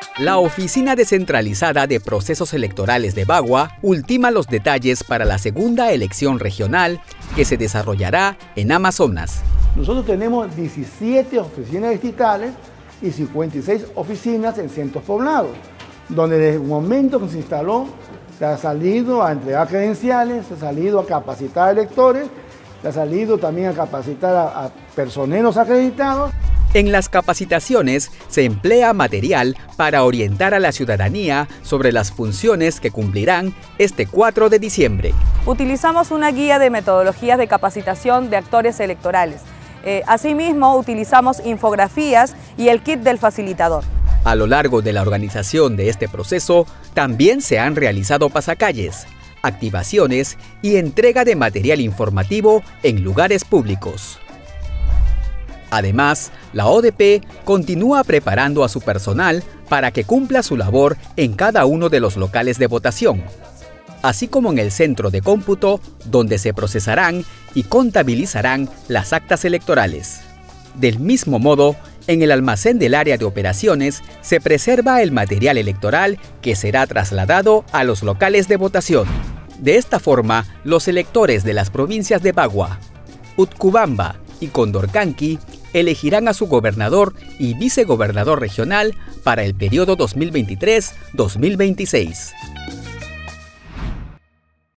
La Oficina Descentralizada de Procesos Electorales de Bagua ultima los detalles para la segunda elección regional que se desarrollará en Amazonas. Nosotros tenemos 17 oficinas distritales y 56 oficinas en centros poblados, donde desde el momento que se instaló se ha salido a entregar credenciales, se ha salido a capacitar a electores, se ha salido también a capacitar a personeros acreditados. En las capacitaciones se emplea material para orientar a la ciudadanía sobre las funciones que cumplirán este 4 de diciembre. Utilizamos una guía de metodologías de capacitación de actores electorales. Asimismo, utilizamos infografías y el kit del facilitador. A lo largo de la organización de este proceso, también se han realizado pasacalles, activaciones y entrega de material informativo en lugares públicos. Además, la ODP continúa preparando a su personal para que cumpla su labor en cada uno de los locales de votación, así como en el centro de cómputo, donde se procesarán y contabilizarán las actas electorales. Del mismo modo, en el almacén del área de operaciones se preserva el material electoral que será trasladado a los locales de votación. De esta forma, los electores de las provincias de Bagua, Utcubamba y Condorcanqui elegirán a su gobernador y vicegobernador regional para el periodo 2023-2026.